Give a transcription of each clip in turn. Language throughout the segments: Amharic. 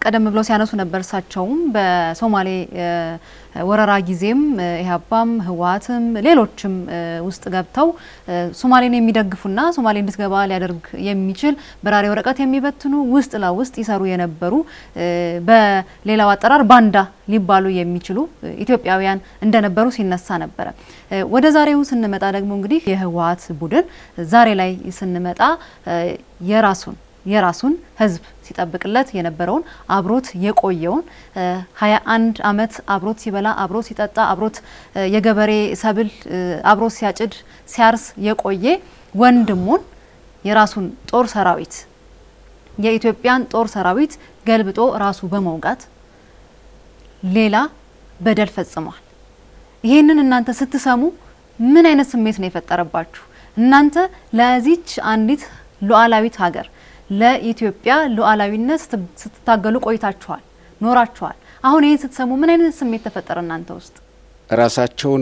ቀደም ብለው ሲያነሱ ነበር ሳቸውም በሶማሌ ወረራ ጊዜም ኢህአፓም ህዋትም ሌሎችም ውስጥ ገብተው ሶማሌን የሚደግፉና ሶማሌ እንድትገባ ሊያደርግ የሚችል በራሪ ወረቀት የሚበትኑ ውስጥ ለውስጥ ይሰሩ የነበሩ በሌላው አጠራር ባንዳ ሊባሉ የሚችሉ ኢትዮጵያውያን እንደነበሩ ሲነሳ ነበር ወደ ዛሬው ስንመጣ ደግሞ እንግዲህ የህዋት ቡድን ዛሬ ላይ ስንመጣ የራሱን ህዝብ ሲጠብቅለት የነበረውን አብሮት የቆየውን 21 አመት አብሮት ሲበላ አብሮት ሲጠጣ አብሮት የገበሬ ሰብል አብሮት ሲያጭድ ሲያርስ የቆየ ወንድሙን የራሱን ጦር ሰራዊት የኢትዮጵያን ጦር ሰራዊት ገልብጦ ራሱ በመውጋት ሌላ በደል ፈጽሟል ይሄንን እናንተ ስትሰሙ ምን አይነት ስሜት ነው የፈጠረባችሁ እናንተ ለዚች አንዲት ሉዓላዊት ሀገር ለኢትዮጵያ ሉዓላዊነት ስትታገሉ ቆይታችኋል ኖራችኋል አሁን ይሄን ስትሰሙ ምን አይነት ስሜት ተፈጠረ እናንተ ውስጥ ራሳቸውን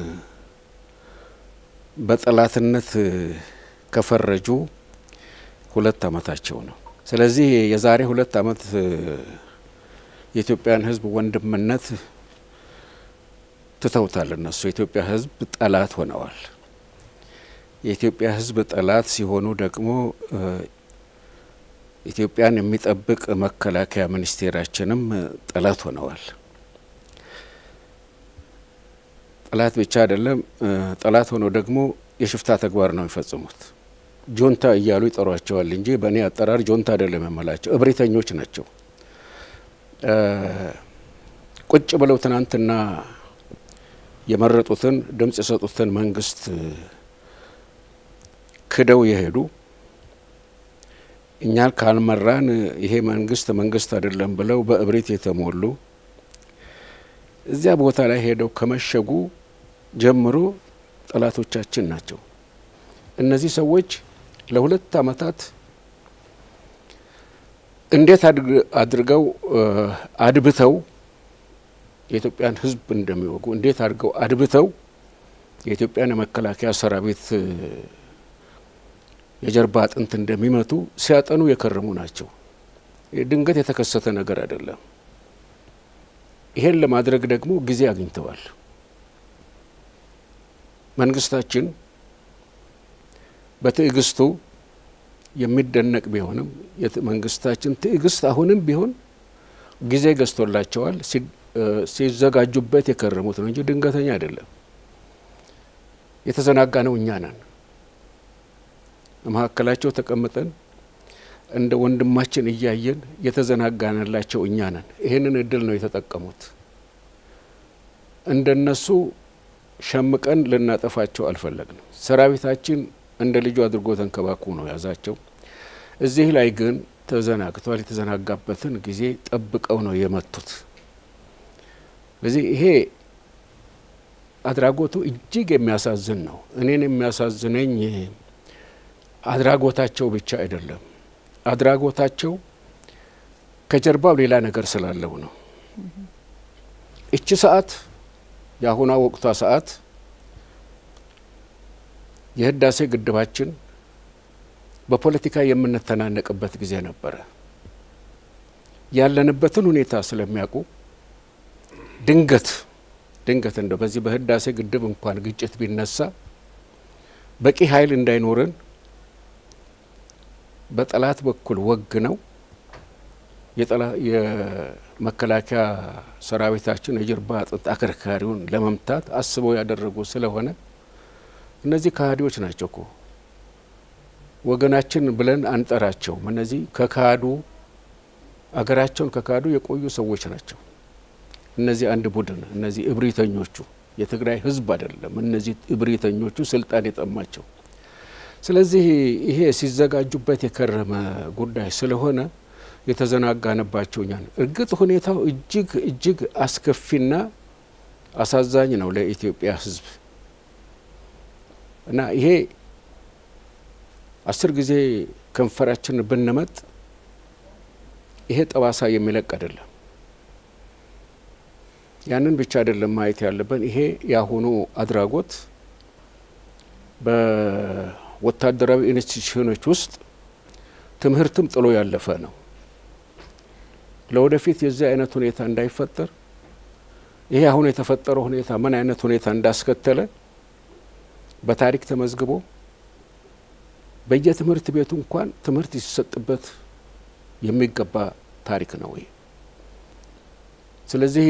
በጠላትነት ከፈረጁ 2 አመታቸው ነው ስለዚህ የዛሬ 2 አመት የኢትዮጵያን ህዝብ ወንድምነት ተተውታል እነሱ የኢትዮጵያ ህዝብ ጠላት ሆነዋል የኢትዮጵያ ህዝብ ጠላት ሲሆኑ ደግሞ ኢትዮጵያን የሚጠብቅ መከላከያ ሚኒስቴራችንም ጠላት ሆነዋል ጠላት ብቻ አይደለም ጠላት ሆኖ ደግሞ የሽፍታ ተግባር ነው የሚፈጽሙት ጆንታ እያሉ ይጠሯቸዋል እንጂ በእኔ አጠራር ጆንታ አይደለም የማላቸው እብሪተኞች ናቸው ቁጭ ብለው ትናንትና የመረጡትን ድምጽ የሰጡትን መንግስት ክደው የሄዱ እኛል ካልመራን ይሄ መንግስት አይደለም ብለው በእብሪት የተሞሉ እዚያ ቦታ ላይ ሄደው ከመሸጉ ጀምሮ ጠላቶቻችን ናቸው እነዚህ ሰዎች ለ2 አመታት እንዴት አድርገው አድብተው የኢትዮጵያን ህዝብ እንደሚወጉ እንዴት አድርገው አድብተው የኢትዮጵያን መከላከያ ሰራዊት የጀርባ አጥንት እንደሚመቱ ሲያጠኑ የከረሙ ናቸው ድንገት የተከሰተ ነገር አይደለም ይሄን ለማድረግ ደግሞ ጊዜ አግኝተዋል መንግስታችን በትዕግስቱ የሚደነቅ ቢሆንም መንግስታችን ትዕግስት አሁንም ቢሆን ጊዜ ገዝቶላቸዋል ሲዘጋጁበት የከረሙት ነው እንጂ ድንገተኛ አይደለም የተዘናጋ ነው እኛ ነን ማከላቸው ተቀምጠን እንደ ወንድማችን እያየን የተዘናጋናላቸው እኛ ነን ይሄንን እድል ነው የተጠቀሙት እንደነሱ ሸምቀን ልናጠፋቸው አልፈለግንም ሰራዊታችን እንደ ልጁ አድርጎ ተንከባኩ ነው ያዛቸው እዚህ ላይ ግን ተዘናግቷል የተዘናጋበትን ጊዜ ጠብቀው ነው የመቱት ስለዚህ ይሄ አድራጎቱ እጅግ የሚያሳዝን ነው እኔን የሚያሳዝነኝ አድራጎታቸው ብቻ አይደለም አድራጎታቸው ከጀርባው ሌላ ነገር ስላለው ነው እቺ ሰዓት ያሁና ወቅቷ ሰዓት የህዳሴ ግድባችን በፖለቲካ የምንተናነቅበት ጊዜ ነበር ያለንበትን ሁኔታ ስለሚያውቁ ድንገት እንደው በዚህ በህዳሴ ግድብ እንኳን ግጭት ቢነሳ በቂ ኃይል እንዳይኖርን በጠላት በኩል ወግነው የመከላከያ ሰራዊታችን የጀርባ አጥንት አከርካሪውን ለመምታት አስበው ያደረጉ ስለሆነ እነዚህ ካህዲዎች ናቸው እኮ ወገናችን ብለን አንጠራቸው እነዚህ ከካዱ አገራቸውን ከካዱ የቆዩ ሰዎች ናቸው እነዚህ አንድ ቡድን እነዚህ እብሪተኞቹ የትግራይ ህዝብ አይደለም እነዚህ እብሪተኞቹ ስልጣን የጠማቸው ስለዚህ ይሄ ሲዘጋጁበት የከረመ ጉዳይ ስለሆነ የተዘናጋነባቸውኛል እርግጥ ሁኔታው እጅግ አስከፊና አሳዛኝ ነው ለኢትዮጵያ ህዝብ እና ይሄ 10 ጊዜ ከንፈራችን ብንመጥ ይሄ ጠባሳ የሚለቅ አይደለም ያንን ብቻ አይደለም ማየት ያለብን ይሄ ያሁኑ አድራጎት በወታደራዊ ኢንስቲትዩሽኖች ውስጥ ትምህርትም ጥሎ ያለፈ ነው ለወደፊት የዚህ አይነት ሁኔታ እንዳይፈጠር ይሄ አሁን የተፈጠረው ሁኔታ ምን አይነት ሁኔታ እንዳስከተለ በታሪክ ተመዝግቦ በየትምህርት ቤቱ እንኳን ትምህርት ይሰጥበት የሚገባ ታሪክ ነው ይሄ። ስለዚህ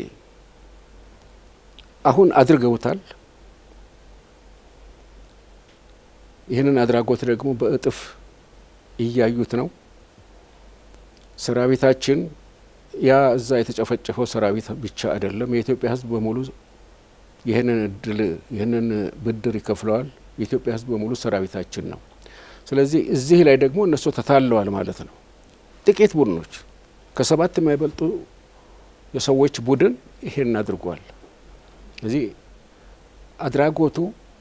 አሁን አድርገውታል። ይሄንን አድራጎት ደግሞ በእጥፍ እያዩት ነው። ሰራዊታችን ያ እዛ የተጨፈጨፈው ሰራዊት ብቻ አይደለም፣ የኢትዮጵያ ሕዝብ በሙሉ ይሄንን ብድር ይከፍለዋል። የኢትዮጵያ ሕዝብ በሙሉ ሰራዊታችን ነው። ስለዚህ እዚህ ላይ ደግሞ እነሱ ተታለዋል ማለት ነው። ጥቂት ቡድኖች ከ7 የማይበልጡ የሰዎች ቡድን ይሄን አድርጓል። ስለዚህ አድራጎቱ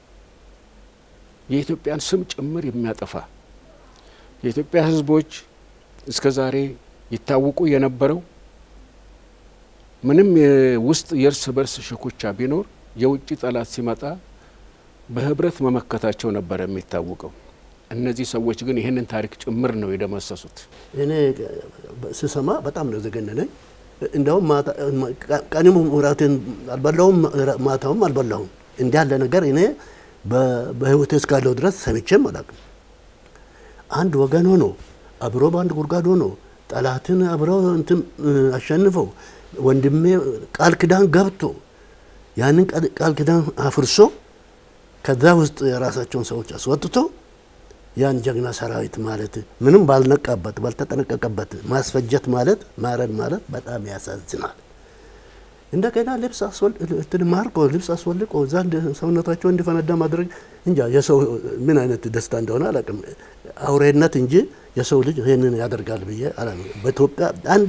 የኢትዮጵያን ስም ጭምር የሚያጠፋ የኢትዮጵያ ሕዝቦች እስከዛሬ ይታወቁ የነበረው ምንም ውስጥ የርስ በርስ ሽኩቻ ቢኖር የውጭ ጠላት ሲመጣ በህብረት መመከታቸው ነበር የሚታወቀው። እነዚህ ሰዎች ግን ይሄንን ታሪክ ጭምር ነው የደመሰሱት። እኔ ስሰማ በጣም ነው ዘገነነኝ። እንደውም ቀንም ወራትን አልበላውም ማታውም አልበላውም እንዲያለ ነገር እኔ በህይወቴ እስካለው ድረስ ሰምቼም አላውቅም። አንድ ወገን ሆኖ አብሮ በአንድ ጉርጓድ ሆኖ ጠላትን አብሮ እንትን አሸንፈው ወንድሜ ቃል ኪዳን ገብቶ ያንን ቃል ኪዳን አፍርሶ ከዛ ውስጥ የራሳቸውን ሰዎች አስወጥቶ ያን ጀግና ሰራዊት ማለት ምንም ባልነቃበት ባልተጠነቀቀበት ማስፈጀት ማለት ማረድ ማለት በጣም ያሳዝናል። እንደገና ልብስ ማርኮ ልብስ አስወልቆ ዘንድ ሰውነታቸው እንዲፈነዳ ማድረግ እንጃ የሰው ምን አይነት ደስታ እንደሆነ አላውቅም። አውሬነት እንጂ የሰው ልጅ ይሄንን ያደርጋል ብዬ አላውቅም። በኢትዮጵያ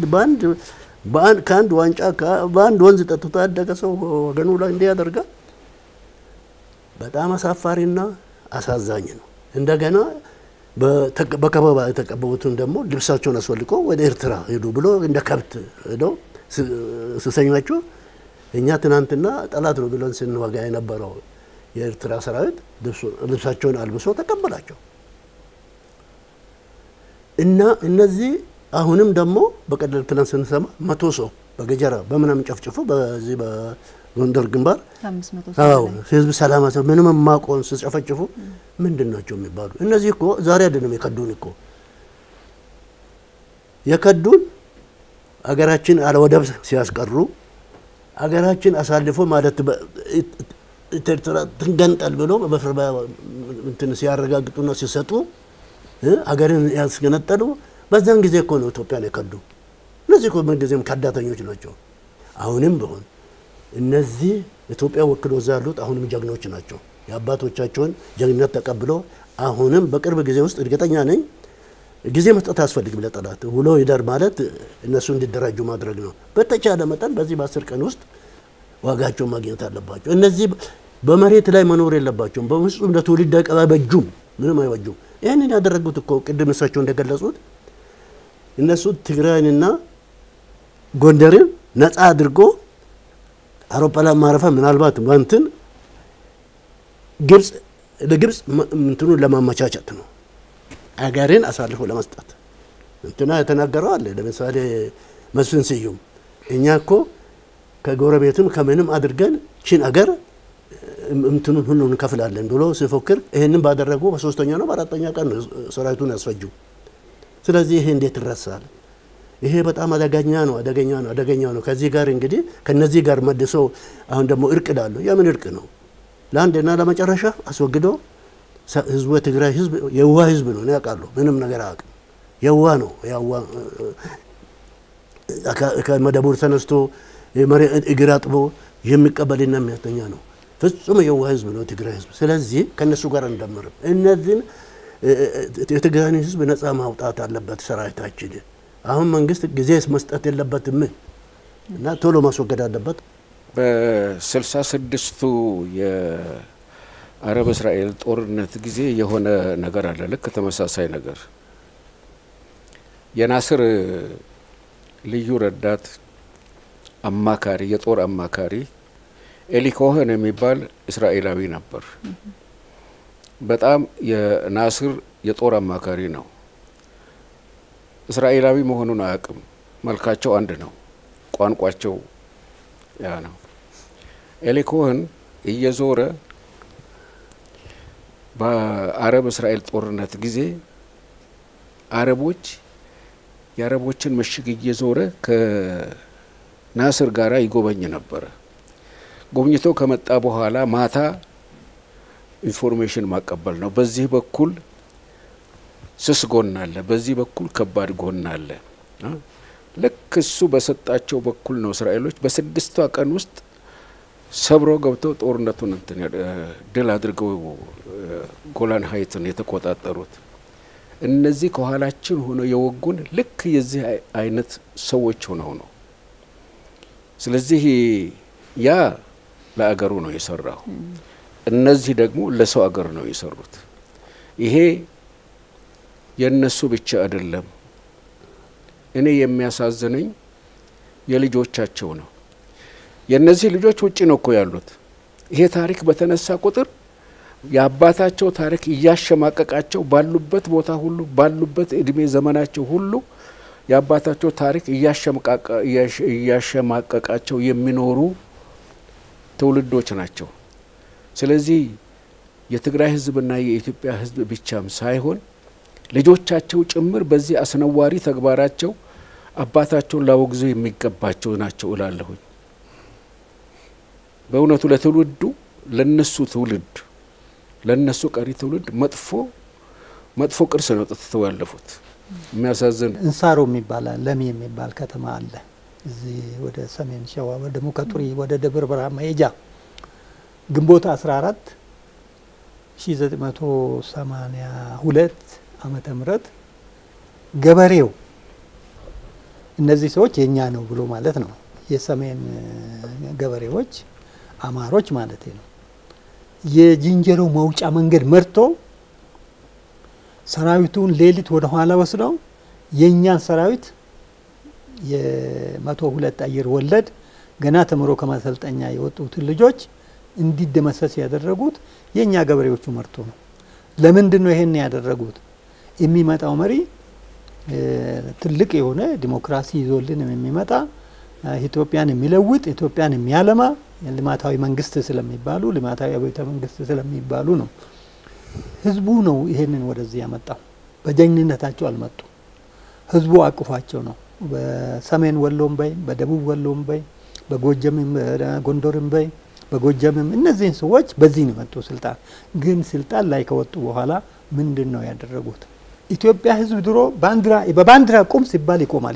ከአንድ ዋንጫ በአንድ ወንዝ ጠጥቶ ያደገ ሰው ወገኑ ላይ እንዲህ ያደርጋል። በጣም አሳፋሪና አሳዛኝ ነው። እንደገና በከበባ የተቀበሉትን ደግሞ ልብሳቸውን አስወልቆ ወደ ኤርትራ ሄዱ ብሎ እንደ ከብት ሄደው ስሰኛቸው እኛ ትናንትና ጠላት ነው ብለን ስንዋጋ የነበረው የኤርትራ ሰራዊት ልብሳቸውን አልብሶ ተቀበላቸው እና እነዚህ አሁንም ደግሞ በቀደም ትናንት ስንሰማ 100 ሰው በገጀራ በመናም ጨፍጭፎ በዚህ በጎንደር ግንባር 500 ሰው ህዝብ ሰላም አሰብ ምንም ማቆን ሲጨፈጭፉ ምንድነው የሚባሉ እነዚህ እኮ ዛሬ አይደለም የከዱን እኮ የከዱን አገራችን አለ ወደብ ሲያስቀሩ አገራችን አሳልፎ ማለት ኤርትራ ትንገንጠል ብሎ በፍርባ እንትን ሲያረጋግጡና ሲሰጡ አገርን ያስገነጠሉ በዛን ጊዜ እኮ ነው ኢትዮጵያን የከዱ። እነዚህ እኮ ምንጊዜም ከዳተኞች ናቸው። አሁንም ቢሆን እነዚህ ኢትዮጵያ ወክሎ ያሉት አሁንም ጀግኖች ናቸው። የአባቶቻቸውን ጀግንነት ተቀብሎ አሁንም በቅርብ ጊዜ ውስጥ እርግጠኛ ነኝ ጊዜ መስጠት አስፈልግም ለጠላት ውሎ ይደር ማለት እነሱ እንዲደራጁ ማድረግ ነው። በተቻለ መጠን በዚህ በ10 ቀን ውስጥ ዋጋቸው ማግኘት አለባቸው። እነዚህ በመሬት ላይ መኖር የለባቸውም። በፍጹም ለትውልድ አይበጁም፣ ምንም አይበጁም። ይሄንን ያደረጉት እኮ ቅድም እሳቸው እንደገለጹት እነሱ ትግራይንና ጎንደርን ነፃ አድርጎ አውሮፕላን ማረፊያ ምናልባት እንትን ለግብጽ እንትኑን ለማመቻቸት ነው አገርን አሳልፎ ለመስጠት እንትና የተናገረው አለ። ለምሳሌ መስፍን ስዩም እኛ እኮ ከጎረቤትም ከምንም አድርገን ቺን አገር እንትኑን ሁሉ እንከፍላለን ብሎ ሲፎክር ይሄንን ባደረጉ በ3ኛ ነው በ4ኛ ቀን ሰራዊቱን ያስፈጁ። ስለዚህ ይሄ እንዴት ይረሳል? ይሄ በጣም አደገኛ ነው። ከዚህ ጋር እንግዲህ ከነዚህ ጋር መልሶ አሁን ደግሞ እርቅ ዳሉ የምን እርቅ ነው? ለአንድና ለመጨረሻ አስወግዶ ህዝቡ የትግራይ ህዝብ የዋህ ህዝብ ነው ያውቃሉ። ምንም ነገር አያውቅም። የዋህ ነው። ከመደቡር ተነስቶ እግር አጥቦ የሚቀበልና የሚያስተኛ ነው። ፍጹም የዋህ ህዝብ ነው ትግራይ ህዝብ። ስለዚህ ከነሱ ጋር እንደምርም እነዚህን የትግራይ ህዝብ ነፃ ማውጣት አለበት ሰራዊታችን። አሁን መንግስት ጊዜ መስጠት የለበትም እና ቶሎ ማስወገድ አለበት። በ66ቱ የአረብ እስራኤል ጦርነት ጊዜ የሆነ ነገር አለ። ልክ ተመሳሳይ ነገር የናስር ልዩ ረዳት አማካሪ የጦር አማካሪ ኤሊ ኮሄን የሚባል እስራኤላዊ ነበር። በጣም የናስር የጦር አማካሪ ነው። እስራኤላዊ መሆኑን አያውቅም። መልካቸው አንድ ነው ቋንቋቸው ያ ነው ኤሊኮን እየዞረ በአረብ እስራኤል ጦርነት ጊዜ አረቦች የአረቦችን ምሽግ እየዞረ ከናስር ጋራ ይጎበኝ ነበር ጎብኝቶ ከመጣ በኋላ ማታ ኢንፎርሜሽን ማቀበል ነው በዚህ በኩል ስስ ጎን አለ በዚህ በኩል ከባድ ጎን አለ ልክ እሱ በሰጣቸው በኩል ነው እስራኤሎች በስድስቷ ቀን ውስጥ ሰብሮ ገብተው ጦርነቱን ድል አድርገው ጎላን ሃይትን የተቆጣጠሩት እነዚህ ከኋላችን ሆኖ የወጉን ልክ የዚህ አይነት ሰዎች ሆነው ነው ስለዚህ ያ ለአገሩ ነው የሰራው እነዚህ ደግሞ ለሰው አገር ነው የሰሩት ይሄ የነሱ ብቻ አይደለም እኔ የሚያሳዝነኝ የልጆቻቸው ነው የነዚህ ልጆች ውጪ ነው እኮ ያሉት ይሄ ታሪክ በተነሳ ቁጥር ያባታቸው ታሪክ ያሸማቀቃቸው ባሉበት ቦታ ሁሉ ባሉበት እድሜ ዘመናቸው ሁሉ ያባታቸው ታሪክ ያሸማቀቃቸው የሚኖሩ ትውልዶች ናቸው ስለዚህ የትግራይ ህዝብና የኢትዮጵያ ህዝብ ብቻም ሳይሆን ልጆቻቸው ጭምር በዚህ አስነዋሪ ተግባራቸው አባታቸውን ላወግዙ የሚገባቸው ናቸው እላለሁ በእውነቱ ለትውልዱ ለነሱ ትውልድ ለነሱ ቀሪ ትውልድ መጥፎ ቅርስ ነው ተተው ያለፉት የሚያሳዝን እንሳሮ የሚባል ለሚ የሚባል ከተማ አለ እዚህ ወደ ሰሜን ሸዋ ወደ ሙከቱሪ ወደ ደብረ ብርሃን መሄጃ ግንቦት 14 1982 ዓመተ ምህረት ገበሬው እነዚህ ሰዎች የኛ ነው ብሎ ማለት ነው የሰሜን ገበሬዎች አማሮች ማለት ነው የጂንጀሮ መውጫ መንገድ መርቶ ሰራዊቱን ሌሊት ወደ ኋላ ወስደው የኛን ሰራዊት የ102 አየር ወለድ ገና ተምሮ ከማሰልጠኛ የወጡት ልጆች እንዲደመሰስ ያደረጉት የኛ ገበሬዎቹ መርቶ ነው ለምንድን ነው ይሄን ያደረጉት የሚመጣው መሪ ትልቅ የሆነ ዲሞክራሲ ይዞልን የሚመጣ ኢትዮጵያን የሚለውጥ ኢትዮጵያን የሚያለማ ልማታዊ መንግስት ስለሚባሉ ልማታዊ አብዮተ መንግስት ስለሚባሉ ነው ህዝቡ ነው ይሄንን ወደዚህ ያመጣው በጀግንነታቸው አልመጡ ህዝቡ አቅፏቸው ነው በሰሜን ወሎም በይ በደቡብ ወሎም በይ በጎጀምም በጎንደርም በይ በጎጀምም እነዚህን ሰዎች በዚህ ነው መጡ ስልጣን ግን ስልጣን ላይ ከወጡ በኋላ ምንድነው ያደረጉት ኢትዮጵያ ህዝብ ድሮ በባንዲራ ቁም ሲባል ይቆማል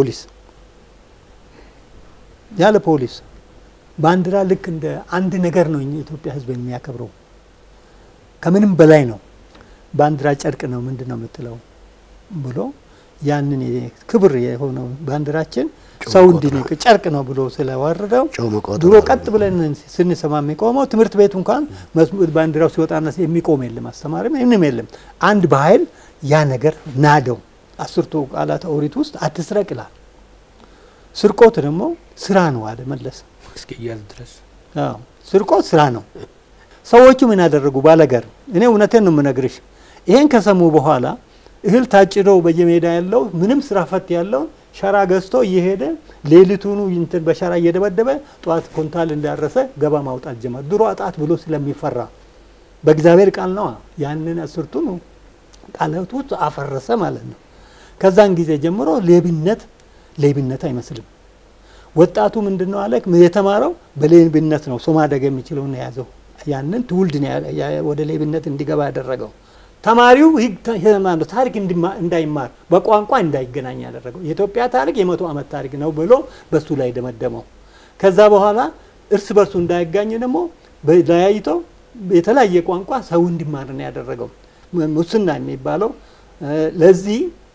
ያለ ፖሊስ ባንዲራ ልክ እንደ አንድ ነገር ነው ኢትዮጵያ ህዝብ የሚያከብረው ከምንም በላይ ነው ባንዲራ ጨርቅ ነው ምንድነው የምትለው ብሎ ያንን ክብር የሆነው ባንዲራችን ሰው እንዲነቅ ጨርቅ ነው ብሎ ስለዋረደው ድሮ ቀጥ ብለን ስንሰማ የሚቆመው ትምህርት ቤት እንኳን መስሙር ባንዲራው ሲወጣና የሚቆም የለም አስተማሪም ምንም የለም አንድ በኃይል ያ ነገር ናደው አስርቱ ቃላት ኦሪት ውስጥ አትስረቅላል ስርቆት ደግሞ ስራ ነው አለ መለስ እስኪያዝ ድረስ ስርቆት ስራ ነው ሰዎቹ ምን ያደረጉ ባለገር እኔ እውነቴን ነው የምነግርሽ ይሄን ከሰሙ በኋላ እህል ታጭደው በየሜዳ ያለው ምንም ስራ ፈት ያለው ሸራ ገዝቶ እየሄደ ሌሊቱኑ እንትን በሸራ እየደበደበ ጧት ኮንታል እንዳረሰ ገባ ማውጣት ጀመረ ድሮ አጣት ብሎ ስለሚፈራ በእግዚአብሔር ቃል ነው ያንን አስርቱኑ ቃላቱት አፈረሰ ማለት ነው ከዛን ጊዜ ጀምሮ ሌብነት አይመስልም ወጣቱ ምንድነው አለክ የተማረው በሌብነት ነው ሶማደግ የሚችለው ነው ያዘው ያንን ትውልድ ወደ ሌብነት እንዲገባ ያደረገው ተማሪው ማለት ታሪክ እንዳይማር በቋንቋ እንዳይገናኝ ያደረገው የኢትዮጵያ ታሪክ የ100 ዓመት ታሪክ ነው ብሎ በሱ ላይ ደመደመው ከዛ በኋላ እርስ በርሱ እንዳይጋኝ ደግሞ በላይቶ የተለያየ ቋንቋ ሰው እንዲማር ነው ያደረገው ሙስና የሚባለው ለዚህ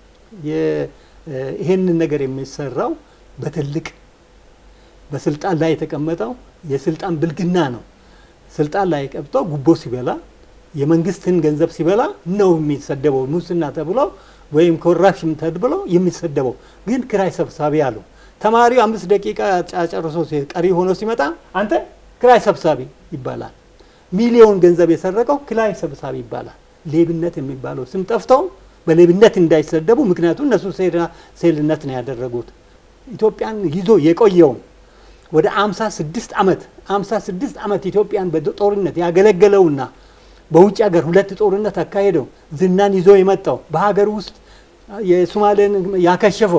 ይሄንን ነገር የሚሰራው በትልቅ በስልጣን ላይ የተቀመጠው የስልጣን ብልግና ነው ስልጣን ላይ ቀብጦ ጉቦ ሲበላ የመንግስትን ገንዘብ ሲበላ ነው የሚሰደበው ሙስና ተብሎ ወይም ኮራፕሽን ተብሎ የሚሰደበው ግን ክራይ ሰብሳቢ ያለው ተማሪው 5 ደቂቃ ጨርሶ ቀሪ ሆኖ ሲመጣ አንተ ክራይ ሰብሳቢ ይባላል ሚሊዮን ገንዘብ የሰረቀው ክራይ ሰብሳቢ ይባላል ሌብነት የሚባለው ስም ጠፍተው በሌብነት እንዳይሰደቡ ምክንያቱም እነሱ ሴልነት ነው ያደረጉት ኢትዮጵያን ይዞ የቆየው ወደ 56 ዓመት ኢትዮጵያን በጦርነት ያገለገለውና በውጭ ሀገር ሁለት ጦርነት አካሄደው ዝናን ይዞ የመጣው በሀገር ውስጥ የሶማሌን ያከሸፈው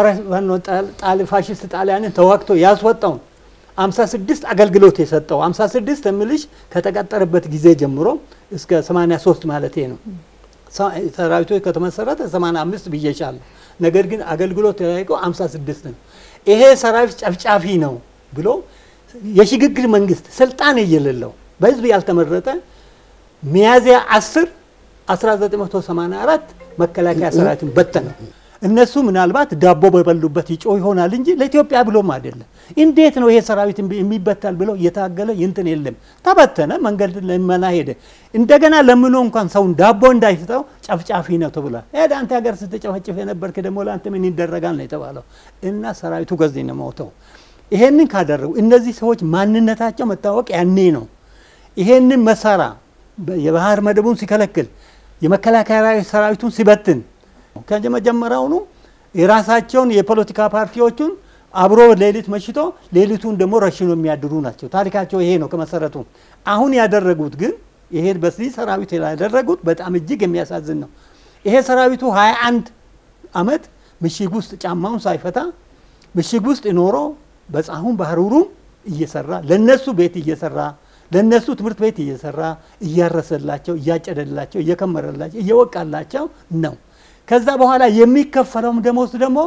ፋሽስት ጣሊያንን ተዋግቶ ያስወጣው 56 አገልግሎት የሰጠው 56 እምልሽ ከተቀጠረበት ጊዜ ጀምሮ እስከ 83 ማለት ነው ሰራዊቱ ከተመሰረተ 85 ብዬሻለሁ ነገር ግን አገልግሎት ያደረገው 56 ነው ይሄ ሰራዊት ጨፍጫፊ ነው ብሎ የሽግግር መንግስት ስልጣን የሌለው በህዝብ ያልተመረጠ ሚያዝያ 10 1984 መከላከያ ሰራዊትን በተነ እነሱ ምናልባት ዳቦ በበሉበት ይጮህ ይሆናል እንጂ ለኢትዮጵያ ብሎም አይደለም እንዴት ነው ይሄ ሰራዊት የሚበታል ብሎ የታገለ እንትን የለም ተበተነ መንገድ ለመና ሄደ እንደገና ለምኖ እንኳን ሰው ዳቦ እንዳይሰጠው ጨፍጫፊ ነው ተብሏል ሄደ አንተ ሀገር ስትጨፈጭፍ የነበርክ ደሞ ላንተ ምን ይደረጋል ነው የተባለው እና ሰራዊቱ ገዝኝ ነው ሞተው ይሄንን ካደረጉ እነዚህ ሰዎች ማንነታቸው መታወቅ ያኔ ነው ይሄንን መሳራ የባህር መደቡን ሲከለክል የመከላከያ ሰራዊቱን ሲበትን ከመጀመሪያው ነው የራሳቸውን የፖለቲካ ፓርቲዎችን አብሮ ሌሊት መሽቶ ሌሊቱን ደሞ ረሽኖ የሚያድሩ ናቸው ታሪካቸው ይሄ ነው ከመሰረቱ አሁን ያደረጉት ግን ይሄ በዚህ ሰራዊት ያደረጉት በጣም እጅግ የሚያሳዝን ነው ይሄ ሰራዊቱ 21 አመት ምሽግ ውስጥ ጫማውን ሳይፈታ ምሽግ ውስጥ ኖሮ በጻሁን ባህሩሩም እየሰራ ለነሱ ቤት እየሰራ ለነሱ ትምርት ቤት እየሰራ እያረሰላቸው እያጨደላቸው እየከመረላቸው እየወቃላቸው ነው ከዛ በኋላ የሚከፈለው ደሞዝ ደግሞ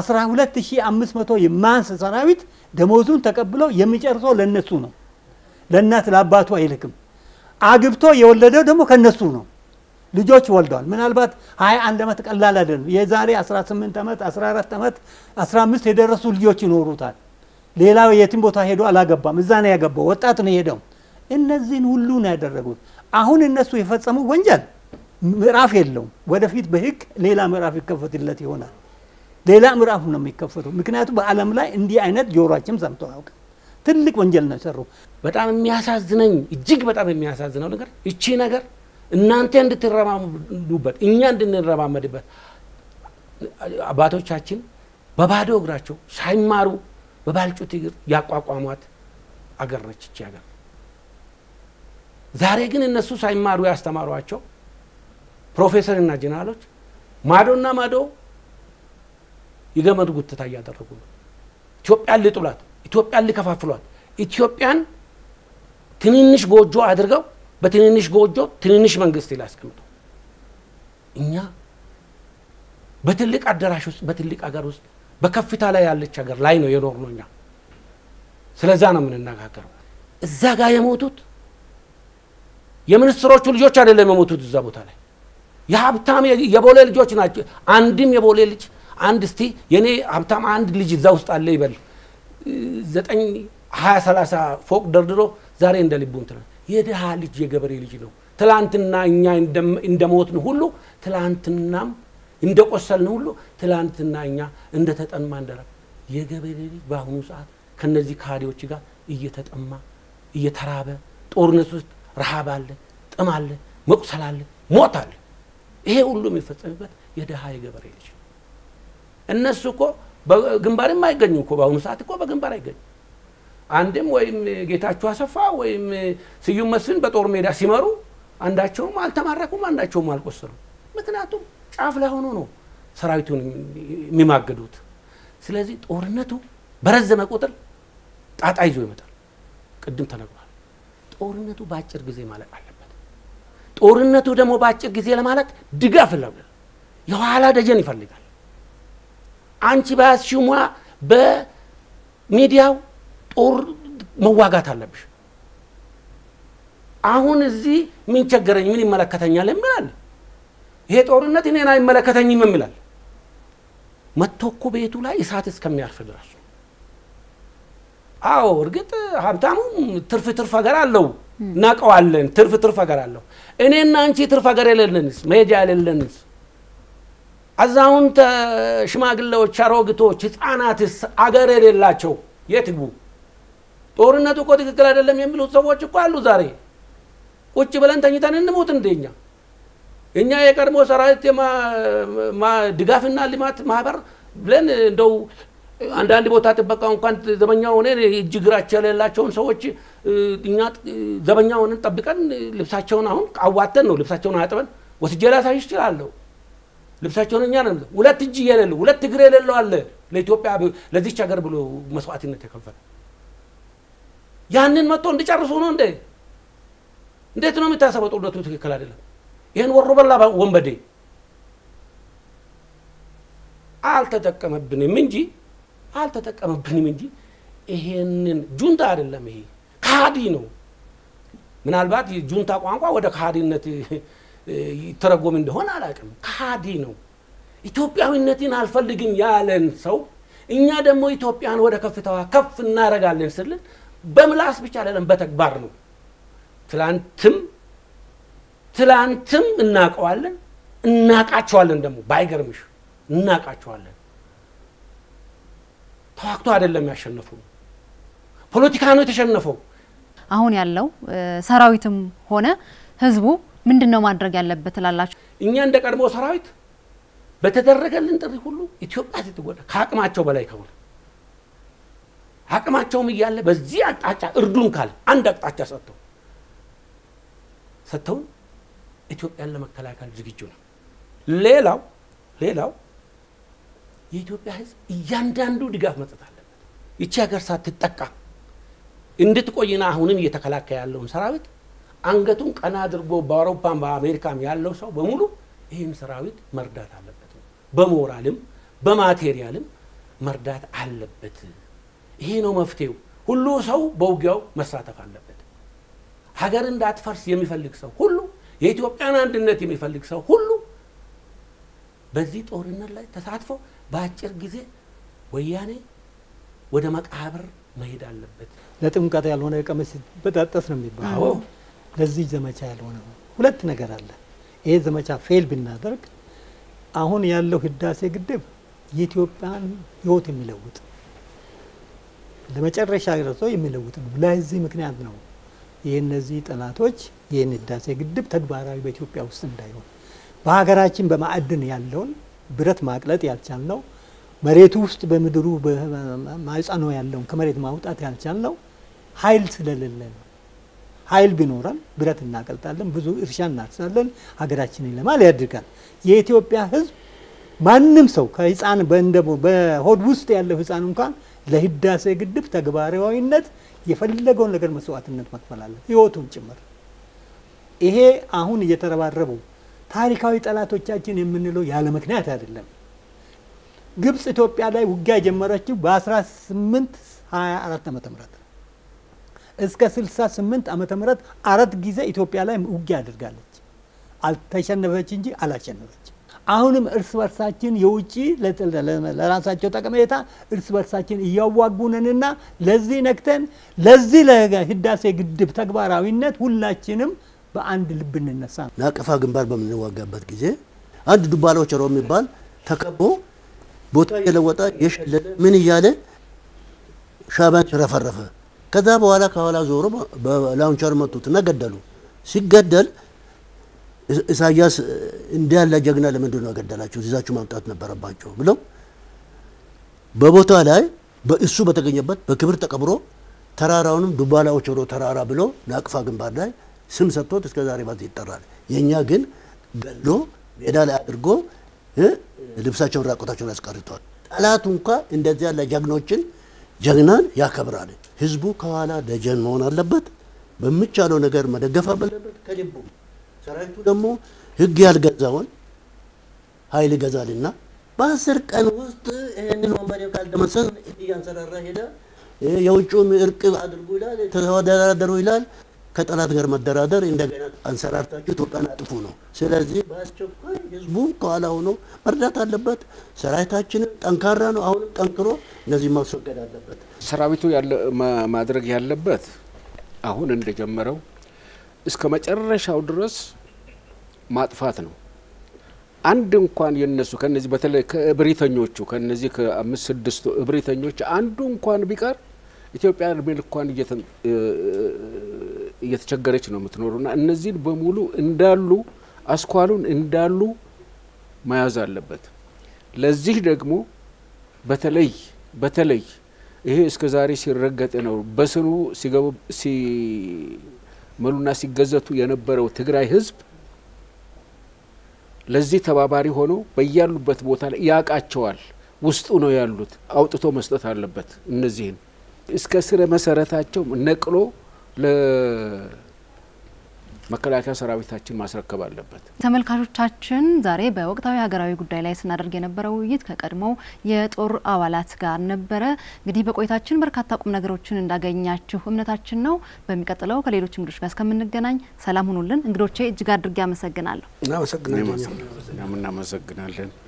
12500 የማንስ ሰራዊት ደሞዙን ተቀብሎ የሚጨርሰው ለነሱ ነው ለእናት ለአባቱ አይልክም አግብቶ የወለደው ደግሞ ከነሱ ነው ልጆች ወልደዋል ምናልባት 21 አመት ቀላል አይደለም የዛሬ 18 አመት 14 አመት 15 የደረሱ ልጆች ይኖሩታል ሌላው የትም ቦታ ሄዶ አላገባም እዛ ነው ያገባው ወጣት ነው ሄደው እነዚህን ሁሉ ነው ያደረጉት አሁን እነሱ የፈጸሙ ወንጀል ምዕራፍ የለውም ወደፊት በህግ ሌላ ምዕራፍ ይከፈትለት ይሆናል ሌላ ምዕራፍ ነው የሚከፈተው ምክንያቱም በአለም ላይ እንዲህ አይነት ጆሮአችን ሰምተው ያውቃል ትልቅ ወንጀል ነው ሰሩ በጣም የሚያሳዝነኝ እጅግ በጣም የሚያሳዝነው ነገር እቺ ነገር እናንተ እንድትረማመዱበት እኛ እንድንረማመድበት አባቶቻችን በባዶ እግራቸው ሳይማሩ በባልጩት እግር ያቋቋሟት አገር ነች እቺ አገር ዛሬ ግን እነሱ ሳይማሩ ያስተማሯቸው ፕሮፌሰር እና ጀነራሎች ማዶና ማዶ ይገመዱ ጉትታ ያደረጉ ኢትዮጵያን ሊጥሏት ኢትዮጵያን ሊከፋፍሏት ኢትዮጵያን ትንንሽ ጎጆ አድርገው በትንንሽ ጎጆ ትንንሽ መንግስት ይላስቀምጡ እኛ በትልቅ አዳራሽ ውስጥ በትልቅ አገር ውስጥ በከፍታ ላይ ያለች አገር ላይ ነው የኖርነው እኛ ስለዛ ነው ምንናገረው እዛ ጋር የሞቱት የምንስትሮቹ ልጆች አይደለም የሞቱት እዛ ቦታ ላይ የሀብታም የቦሌ ልጆች ናቸው አንድም የቦሌ ልጅ አንድ እስቲ የኔ ሀብታም አንድ ልጅ እዛ ውስጥ አለ ይበል 9 20 30 ፎቅ ደርድሮ ዛሬ እንደልቡ እንትና የደሃ ልጅ የገበሬ ልጅ ነው ትላንትና እኛ እንደሞትን ሁሉ ትላንትናም እንደቆሰልን ሁሉ ትላንትና እኛ እንደተጠማ እንደራ የገበሬ ልጅ በአሁኑ ሰዓት ከነዚህ ካሪዎች ጋር እየተጠማ እየተራበ ጦርነት ውስጥ ረሃብ አለ ጥም አለ መቁሰል አለ ሞት አለ ይሄ ሁሉ የሚፈጸምበት የደሃ የገበሬ ልጅ እነሱ እኮ በግንባር የማይገኙ እኮ በአሁኑ ሰዓት እኮ በግንባር አይገኙ አንድም ወይም ጌታቸው አሰፋ ወይም ስዩም መስፍን በጦር ሜዳ ሲመሩ አንዳቸውም አልተማረኩም አንዳቸውም አልቆሰሉም ምክንያቱም ጫፍ ላይ ሆኖ ነው ሰራዊቱን የሚማገዱት ስለዚህ ጦርነቱ በረዘመ ቁጥር ጣጣ ይዞ ይመጣል ቅድም ተነግሯል ጦርነቱ ባጭር ጊዜ ማለት አለበት ጦርነቱ ደግሞ ባጭር ጊዜ ለማለት ድጋፍ ይፈልጋል የኋላ ደጀን ይፈልጋል አንቺ ባስሽሙአ በሚዲያው ጦር መዋጋት አለብሽ አሁን እዚህ ምን ቸገረኝ ምን ይመለከተኛል እንላለን ይሄ ጦርነት እኔን አይመለከተኝም እንላለን መጥቶኮ ቤቱ ላይ እሳት እስከሚያርፍ ድረስ አዎ እርግጥ ሀብታሙ ትርፍ ሀገር አለው ናቀዋለን ትርፍ ሀገር አለው እኔና አንቺ ትርፍ ሀገር የለንስ መሄጃ የለንስ አዛውንት ሽማግሌዎች አሮግቶች ህፃናትስ አገር የሌላቸው የትግቡ ጦርነቱ እኮ ትክክል አይደለም የሚሉት ሰዎች እኮ አሉ ዛሬ ቁጭ ብለን ተኝተን እንሞት እንደኛ እኛ የቀድሞ ሰራዊት ድጋፍና ልማት ማህበር ብለን እንደው አንዳንድ ቦታ ተበቃው እንኳን ዘበኛው ሆነ እጅግራቸው ያላቸውን ሰዎች እኛ ዘበኛውን ጠብቀን ልብሳቸውን አሁን አዋተን ነው ልብሳቸውን አጥበን ወስጀላ ሳይሽ ይችላልው ልብሳቸውን እኛ ነን ሁለት እጅ የሌለው ሁለት እግር የሌለው አለ ለኢትዮጵያ ለዚች ሀገር ብሎ መስዋዕትነት ተከፈለ ያንን መጥቶ እንዲጨርሱ ነው እንዴት ነው የምታሰበው ጦርነቱ ትክክል አይደለም ይሄን ወሮበላ ወንበዴ አልተጠቀመብንም እንጂ ይሄንን ጁንታ አይደለም ይሄ ካዲ ነው ምናልባት ጁንታ ቋንቋ ወደ ካዲነት ይተረጎም እንደሆነ አላውቅም ካዲ ነው ኢትዮጵያዊነትን አልፈልግም ያለን ሰው እኛ ደግሞ ኢትዮጵያን ወደ ከፍታዋ ከፍ እናረጋለን ስል በምላስ ብቻ አይደለም በተግባር ነው ትላንትም እናቃቸዋለን ደግሞ ባይገርምሽ እናቃቸዋለን ተዋክቶ አይደለም ያሸነፉ ፖለቲካ ነው የተሸነፈው አሁን ያለው ሰራዊትም ሆነ ህዝቡ ምንድነው ማድረግ ያለበት ላላችሁ እኛ እንደቀድሞ ሰራዊት በተደረገልን ጥሪ ሁሉ ኢትዮጵያ ትተጎዳ ካቅማቸው በላይ ከሆነ አቅማቸውም ይያለ በዚህ አጣጫ እርዱን ካል አንድ አጣጫ ሰጥተው ኢትዮጵያን ለመከላከል ዝግጁ ነው ሌላው የኢትዮጵያ ህዝብ እያንዳንዱ ድጋፍ መስጠት አለበት ይቺ ሀገር ሳትጠቃ እንድትቆይና አሁንም እየተከላከለ ያለውን ሰራዊት አንገቱን ቀና አድርጎ በአውሮፓም በአሜሪካም ያለው ሰው በሙሉ ይሄን ሰራዊት መርዳት አለበት በሞራልም በማቴሪያልም መርዳት አለበት ይሄ ነው መፍትሄው ሁሉ ሰው በውጊያው መሳተፍ አለበት ሀገር እንዳትፈርስ የሚፈልግ ሰው ሁሉ የኢትዮጵያን አንድነት የሚፈልግ ሰው ሁሉ በዚህ ጦርነት ላይ ተሳትፎ በአጭር ጊዜ ወያኔ ወደ መቃብር መሄድ አለበት ለጥምቀት ያልሆነ ቀመስ በጣጣስ ነው የሚባለው ለዚህ ዘመቻ ያልሆነ ሁለት ነገር አለ ይሄ ዘመቻ ፌል ብናደርግ አሁን ያለው ህዳሴ ግድብ የኢትዮጵያን ህይወት የሚለውጥ ለመጨረሻ ድረስ የሚለውጥ ነው ለዚህ ምክንያት ነው የነዚህ ጠላቶች ይሄን ህዳሴ ግድብ ተግባራዊ በኢትዮጵያ ውስጥ እንዳይሆን በሀገራችን በማዕድን ያለውን ብረት ማቅለጥ ያልቻልነው መሬቱ ውስጥ በምድሩ በማይጻኖ ያለውን ከመሬት ማውጣት ያልቻልነው ኃይል ስለሌለ ነው ኃይል ቢኖረን ብረት እናቀልጣለን ብዙ እርሻ እናርሳለን ሀገራችንን ለማል ያድርጋል የኢትዮጵያ ህዝብ ማንንም ሰው ከህፃን በሆድ ውስጥ ያለው ህፃን እንኳን ለህዳሴ ግድብ ተግባራዊነት የፈለገውን ነገር መስዋዕትነት መክፈል አለ ህይወቱን ጭምር ይሄ አሁን እየተረባረቡ ታሪካዊ ጠላቶቻችን የምንለው ያለ ምክንያት አይደለም ግብጽ ኢትዮጵያ ላይ ውጊያ ጀመረችው በ1824 ዓመተ ምህረት እስከ 68 ዓመተ ምህረት አራት ጊዜ ኢትዮጵያ ላይ ውጊያ አድርጋለች አልተሸነፈች እንጂ አላሸነፈች አሁንም እርስ በርሳችን የውጪ ለራሳቸው ተቀመጣ እርስ በርሳችን እያዋጉነንና ለዚህ ነክተን ለዚህ ለህዳሴ ግድብ ተግባራዊነት ሁላችንም በአንድ ልብ እንነሳ ናቀፋ ግንባር በመንዋጋበት ጊዜ አንድ ዱባሎች ነው የሚባል ተከቦ ቦታ የለወጣ የሸለለ ምን ይያለ ሻባን ረፈረፈ ከዛ በኋላ ከኋላ ዞሮ በላውንቸር መቱትና ገደሉ ሲገደል ኢሳያስ እንዲያለ ጀግና ለምንድን ነው ገደላችሁ ይዛችሁ ማምጣት ነበረባችሁ ብለው በቦታ ላይ በእሱ በተገኘበት በክብር ተቀብሮ ተራራውንም ዱባላዎች ወሮ ተራራ ብሎ ናቅፋ ግንባር ላይ ስም ሰጥቶት እስከ ዛሬ ባዝ ይጠራል የኛ ግን ገሎ ሜዳ ላይ አድርጎ ልብሳቸውን ራቆታቸውን ያስቀርቷል ጠላቱ እንኳን እንደዚህ ያለ ጀግኖችን ጀግናን ያከብራል ህዝቡ ከኋላ ደጀን መሆን አለበት በመቻለው ነገር መደገፍ አለበት ከልቡ ሰራዊቱ ደግሞ ህግ ያልገዛውን ኃይል ገዛልና በ10 ቀን ውስጥ ይሄንን ወንበዴ ካልደመሰስ እያንሰራራ ሄደ የውጭውን እርቅ አድርጉ ይላል ተወዳደሩ ይላል ከጠላት ጋር መደራደር እንደገና አንሰራርታችሁ ኢትዮጵያን አጥፉ ነው ስለዚህ በአስቸኳይ ህዝቡ ከኋላ ሆኖ መርዳት አለበት ሰራዊታችንን ጠንካራ ነው አሁንም ጠንክሮ እነዚህ ማስወገድ አለበት ሰራዊቱ ማድረግ ያለበት አሁን እንደጀመረው እስከ መጨረሻው ድረስ ማጥፋት ነው አንድ እንኳን የነሱ ከነዚህ በተለይ ከብሪተኞቹ ከነዚህ ከ5-6 ብሪተኞች አንዱ እንኳን ቢቀር ኢትዮጵያ መልኳን እየተቸገረች ነው የምትኖርና እነዚህ በሙሉ እንዳሉ አስኳሉን እንዳሉ መያዝ አለበት ለዚህ ደግሞ በተለይ በተለይ ይሄ እስከ ዛሬ ሲረገጥ ነው በስሩ ሲገቡ ሲመሉና ሲገዘቱ የነበረው ትግራይ ህዝብ ለዚህ ተባባሪ ሆኖ በያሉበት ቦታ ላይ ያቃቸዋል ውስጡ ነው ያሉት አውጥቶ መስጠት አለበት እነዚህን እስከ ስረ መሰረታቸው ነቅሎ ለመከላከያ ሰራዊታችን ማስረከብ አለበት ተመልካቾቻችን ዛሬ በወቅታዊ ሀገራዊ ጉዳይ ላይ ስናደርግ የነበረው ውይይት ከቀድሞ የጦር አባላት ጋር ነበረ እንግዲህ በቆይታችን በርካታ ቁም ነገሮችን እንዳገኛችሁ እምነታችን ነው በሚቀጥለው ከሌሎች እንግዶች ጋር እስከምንገናኝ ሰላም ሁኑልን እንግዶቼ እጅግ አድርጌ አመሰግናለሁ እናመሰግናለን እናመሰግናለን